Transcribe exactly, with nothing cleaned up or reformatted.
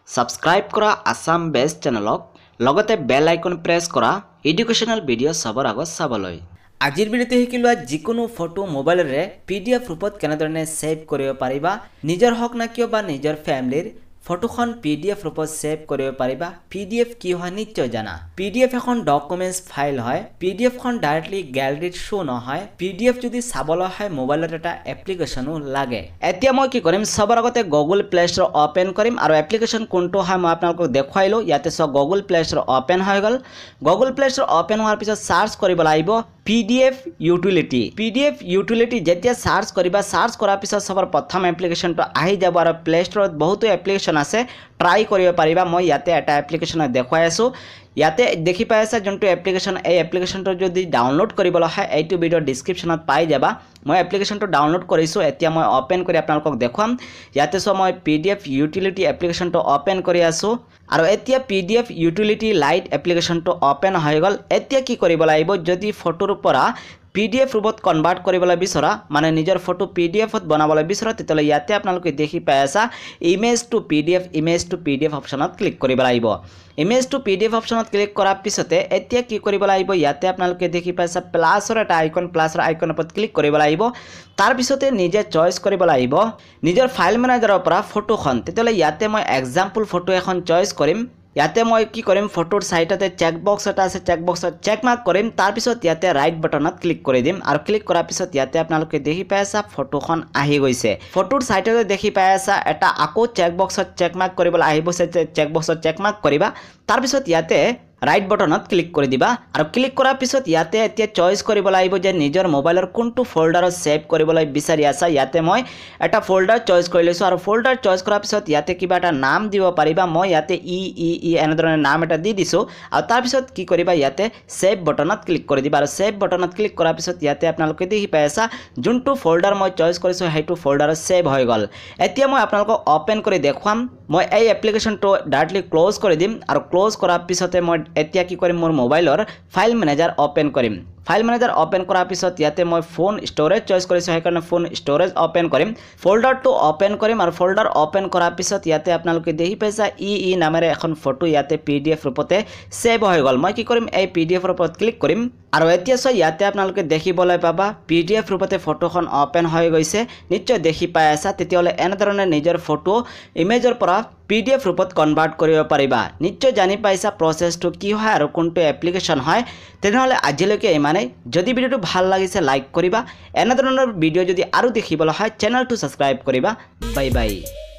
subscribe কৰা Assam best চেনেলক লগতে বেল icon press কৰা এডুকেশ্যনাল ভিডিঅ' চাবৰ আগত চাবলৈ আজিৰ ভিডিঅ'তে শিকিলোৱা যিকোনো ফটো মোবাইলৰে পিডিএফ ৰূপত কেনেদৰে সেভ কৰিব পাৰিবা নিজৰ হক না কিয় বা নিজৰ ফ্যামিলিৰ ফটোখন পিডিএফ ৰূপত সেভ কৰিব পাৰিবা পিডিএফ কি হয় নিশ্চয় জানা পিডিএফ এখন ডকুমেন্টস ফাইল হয় পিডিএফ খন ডাইৰেক্টলি গ্যালাৰীত শো নহয় পিডিএফ যদি চাবলৈ হয় মোবাইলত এটা এপ্লিকেশনো লাগে এতিয়া মই কি কৰিম সবৰ আগতে গুগল প্লে ষ্টৰ ওপেন কৰিম আৰু এপ্লিকেশন কোনটো হয় মই আপোনালোকক দেখাইলো ইয়াতে সব গুগল প্লে ষ্টৰ ওপেন হৈ গল গুগল প্লে ষ্টৰ ওপেন হোৱাৰ পিছত সাৰ্চ কৰিব লাগিব পিডিএফ ইউটিলিটি পিডিএফ ইউটিলিটি যেতিয়া সাৰ্চ কৰিবা সাৰ্চ কৰাৰ পিছত সবৰ প্ৰথম এপ্লিকেশনটো আহি যাব আৰু প্লে ষ্টৰত বহুতো এপ্লিকেশন আছে ট্ৰাই কৰিব পাৰিবা মই ইয়াতে এটা এপ্লিকেশন দেখাই আছো ইয়াতে দেখি পাই আছে যোনটো এপ্লিকেশন এই এপ্লিকেশনটো যদি ডাউনলোড কৰিবলৈ হয় এইটো ভিডিও ডেসক্ৰিপচনত পাই যাবা মই এপ্লিকেশনটো ডাউনলোড কৰিছো এতিয়া মই ওপেন কৰি আপোনালোকক দেখাম ইয়াতে সো মই পিডিএফ ইউটিলিটি এপ্লিকেশনটো ওপেন কৰি আছো আৰু এতিয়া পিডিএফ ইউটিলিটি লাইট এপ্লিকেশনটো ওপেন হৈ গল এতিয়া কি কৰিব লাগিব যদি ফটোৰ পৰা পিডিএফ ৰূপত কনভাৰ্ট কৰিবলৈ বিচৰা মানে নিজৰ ফটো পিডিএফত বনাবলৈ বিচৰা তেতিয়ালে ইয়াতে আপোনালোকে দেখি পাই আছা image to PDF image to PDF অপচনত ক্লিক কৰিব লাগিব ইমেজ টু পিডিএফ অপচনত ক্লিক কৰাৰ পিছতে এতিয়া কি কৰিব লাগিব ইয়াতে আপোনালোকে দেখি পাইছা প্লাছৰ এটা আইকন প্লাছৰ আইকনৰ ওপৰত ক্লিক কৰিব লাগিব তাৰ পিছতে নিজে চয়েস কৰিব লাগিব নিজৰ ফাইল মেনেজাৰৰ পৰা ফটোখন তেতিয়ালে ইয়াতে মই এক্সাম্পল ফটো এখন চয়েস কৰিম ইয়াতে মই কি কৰিম ফটোৰ সাইডতে চেক বক্স এটা আছে চেক বক্সত চেক মাৰ্ক কৰিম তাৰ পিছত ইয়াতে ৰাইট বাটনত ক্লিক কৰি দিম আৰু ক্লিক কৰাৰ পিছত ইয়াতে আপোনালোকে দেখি পাই আছা ফটোখন আহি গৈছে ফটোৰ সাইডতে দেখি পাই আছা এটা আকৌ চেক বক্সত চেক মাৰ্ক কৰিবলৈ আহিব চেক বক্সত চেক মাৰ্ক কৰিবা তাৰ পিছত ইয়াতে রাইট বটনত ক্লিক কৰি দিবা আৰু ক্লিক কৰাৰ পিছত ইয়াতে এতিয়া চয়েস কৰিব লাগিব যে নিজৰ মোবাইলৰ কোনটো ফোল্ডাৰত সেভ কৰিবলৈ বিচাৰি আছা ইয়াতে মই এটা ফোল্ডাৰ চয়েস কৰি লৈছো আৰু ফোল্ডাৰ চয়েস কৰাৰ পিছত ইয়াতে কিবা এটা নাম দিব পাৰিবা মই ইয়াতে ই ই ই এনেধৰণৰ নাম এটা দি দিছো আৰু তাৰ পিছত কি কৰিবা ইয়াতে সেভ বটনত ক্লিক কৰি দিবা আৰু সেভ বটনত ক্লিক কৰাৰ পিছত ইয়াতে আপোনালোকে দেখি পাই আছা যোনটো ফোল্ডাৰ মই চয়েস কৰিছো হেতু ফোল্ডাৰত সেভ হৈ গল এতিয়া মই আপোনালোকক ওপেন কৰি দেখাম মই এই এপ্লিকেশনটো ডাইৰেক্টলি ক্লোজ কৰি দিম আৰু ক্লোজ কৰাৰ পিছতে মই এতিয়া কি কৰিম মোৰ মোবাইলৰ ফাইল মেনেজাৰ ওপেন কৰিম ফাইল মেনেজাৰ ওপেন কৰাৰ পিছত ইয়াতে মই ফোন ষ্টৰেজ চয়েস কৰিছো সেইকাৰণে ফোন ষ্টৰেজ ওপেন কৰিম ফোল্ডাৰটো ওপেন কৰিম আৰু ফোল্ডাৰ ওপেন কৰাৰ পিছত ইয়াতে আপোনালোকে দেখি পাইছা ই ই নামেৰে এখন ফটো ইয়াতে পিডিএফ ৰূপতে সেভ হৈ গল মই কি কৰিম এই পিডিএফ ৰ ওপৰত ক্লিক কৰিম আৰু এতিয়া সো ইয়াতে আপোনালোকে দেখিবলৈ পাবা পিডিএফ ৰূপতে ফটোখন ওপেন হৈ গৈছে নিশ্চয় দেখি পাই আছা তেতিয়ালে এনেধৰণে নিজৰ ফটো ইমেজৰ পৰা পিডিএফ ৰূপত কনভাৰ্ট কৰিব পাৰিবা নিশ্চয় জানি পাইছা প্ৰসেসটো কি হয় আৰু কোনটো এপ্লিকেশন হয় তেনেহলে আজিলৈকে ইমানেই যদি ভিডিওটো ভাল লাগিছে লাইক কৰিবা এনেধৰণৰ ভিডিও যদি আৰু দেখিবলৈ হয় চেনেলটো সাবস্ক্ৰাইব কৰিবা বাই বাই